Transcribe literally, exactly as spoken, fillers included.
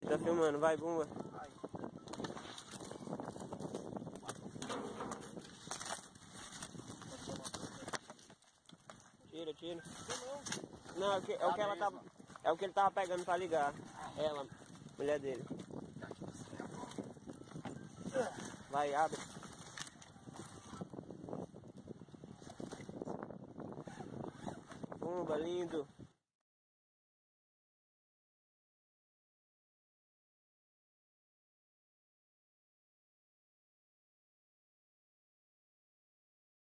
Tá filmando, vai, Bumba. Vai. Tira, tira. Não, é o que, é o que ela tava. É o que ele tava pegando pra ligar. Ela, mulher dele. Vai, abre. Bumba, lindo.